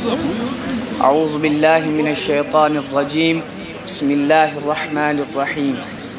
اعوذ باللہ من الشیطان الرجیم بسم اللہ الرحمن الرحیم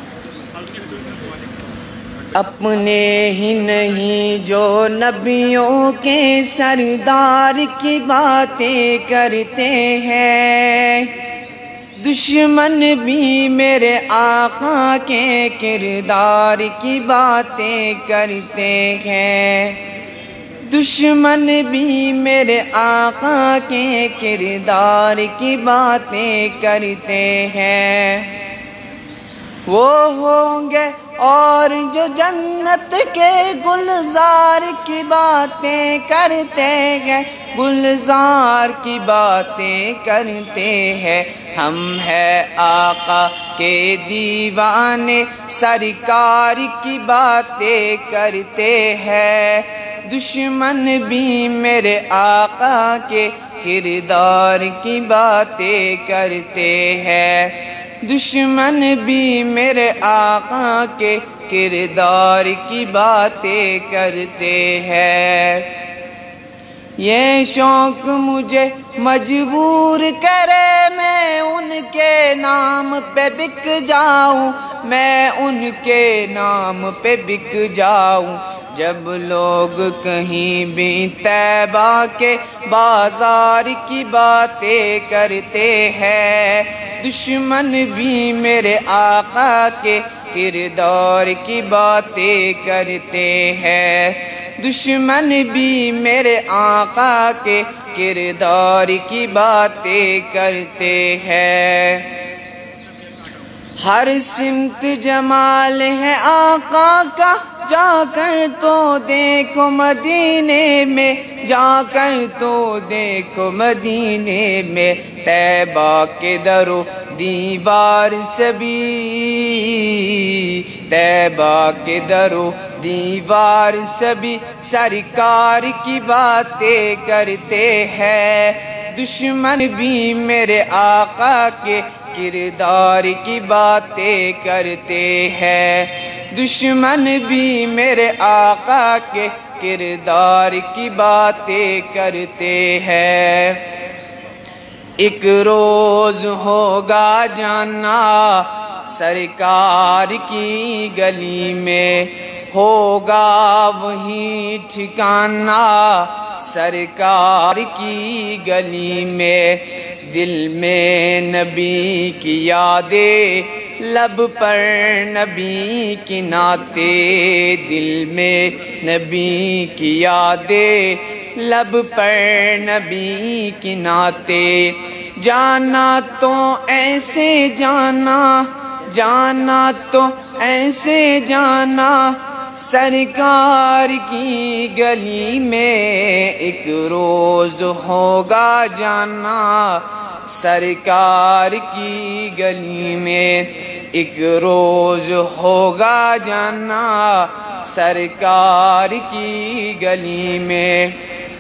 اپنے ہی نہیں جو نبیوں کے سردار کی باتیں کرتے ہیں، دشمن بھی میرے آقا کے کردار کی باتیں کرتے ہیں، دشمن بھی میرے آقا کے کردار کی باتیں کرتے ہیں۔ وہ ہوں گے اور جو جنت کے گلزار کی باتیں کرتے ہیں، گلزار کی باتیں کرتے ہیں۔ ہم ہیں آقا کے دیوانے، سرکار کی باتیں کرتے ہیں، دشمن بھی میرے آقا کے کردار کی باتیں کرتے ہیں، دشمن بھی میرے آقا کے کردار کی باتیں کرتے ہیں۔ یہ شوق مجھے مجبور کرے میں ان کے نام پہ بک جاؤں، میں ان کے نام پہ بک جاؤں۔ جب لوگ کہیں بھی طیبہ کے بازار کی باتیں کرتے ہیں، دشمن بھی میرے آقا کے کردار کی باتیں کرتے ہیں، دشمن بھی میرے آقا کے کردار کی باتیں کرتے ہیں۔ ہر سمت جمال ہے آقا کا، جا کر تو دیکھو مدینے میں، جا کر تو دیکھو مدینے میں، طیبہ کے در و دیوار سبھی، طیبہ کے در و دیوار سبھی سرکار کی باتیں کرتے ہیں، دشمن بھی میرے آقا کے کردار کی باتیں کرتے ہیں، دشمن بھی میرے آقا کے کردار کی باتیں کرتے ہیں۔ ایک روز ہوگا جانا سرکار کی گلی میں، ہوگا وہی ٹھکانہ سرکار کی گلی میں، دل میں نبی کی یادیں، لب پر نبی کی نعتیں، دل میں نبی کی یادیں، لب پر نبی کی نعتیں، جانا تو ایسے جانا، جانا تو ایسے جانا سرکار کی گلی میں، ایک روز ہوگا جانا سرکار کی گلی میں، ایک روز ہوگا جانا سرکار کی گلی میں۔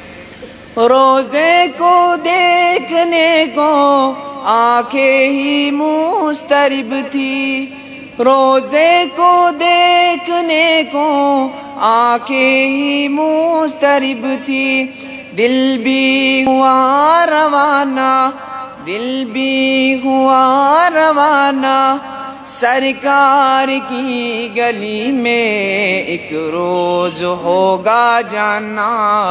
روزے کو دیکھنے کو آنکھیں ہی مضطرب تھی، روزے کو دیکھنے کو آنکھیں ہی مضطرب تھی، دل بھی ہوا روانہ، دل بھی ہوا روانہ سرکار کی گلی میں، ایک روز ہوگا جانا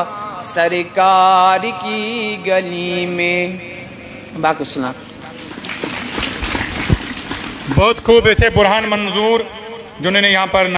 سرکار کی گلی میں۔ باقی سنا بہت خوب تھے برہان منظور جنہوں نے یہاں پر